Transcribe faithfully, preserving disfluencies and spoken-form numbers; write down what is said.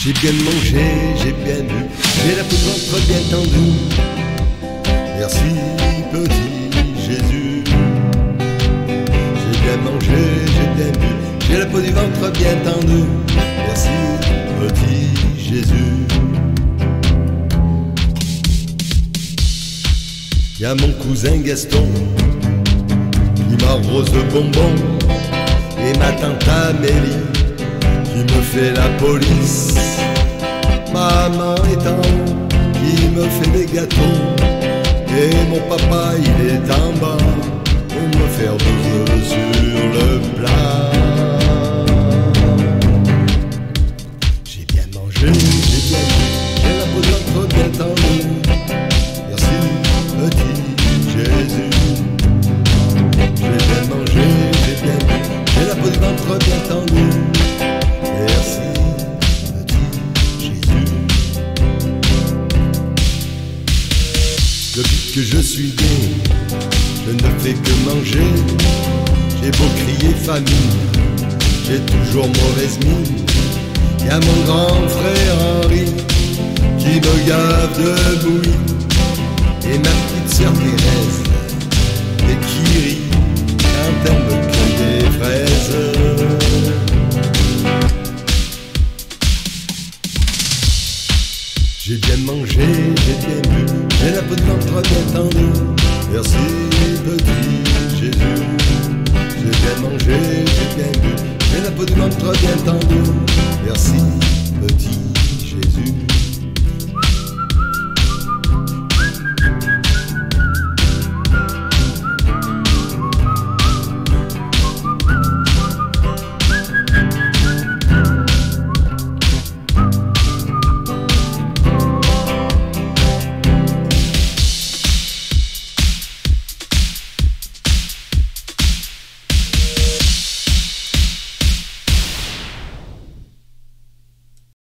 J'ai bien mangé, j'ai bien bu, j'ai la peau de ventre bien tendue. Merci petit Jésus. J'ai bien mangé, j'ai bien bu, j'ai la peau du ventre bien tendue. Merci petit Jésus. Y'a mon cousin Gaston qui m'arrose de bonbons, et ma tante Amélie qui me fait la police. Maman étant qui me fait des gâteaux, et mon papa il est en bas pour me faire deux œufs sur le plat. J'ai bien mangé, j'ai bien bu, j'ai la peau de ventre bien tendue. Merci petit Jésus. J'ai bien mangé, j'ai bien bu, j'ai la peau de ventre bien tendue. Merci petit Jésus. Depuis que je suis né, je ne fais que manger. J'ai beau crier famine, j'ai toujours mauvaise mine. Y'a mon grand frère Henri qui me gave de bouillie, et ma petite sœur Thérèse et qui rit quand elle me cueille des fraises. J'ai bien mangé, j'ai bien bu, j'ai la peau de ventre bien tendue. Merci petit Jésus. J'ai bien mangé, j'ai bien bu, j'ai la peau de ventre bien tendue. Merci petit Jésus.